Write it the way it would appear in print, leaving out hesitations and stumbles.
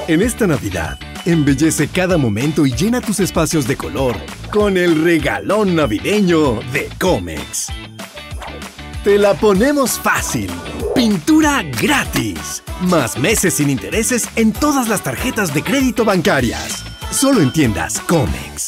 En esta Navidad, embellece cada momento y llena tus espacios de color con el regalón navideño de Comex. Te la ponemos fácil. Pintura gratis. Más meses sin intereses en todas las tarjetas de crédito bancarias. Solo en tiendas Comex.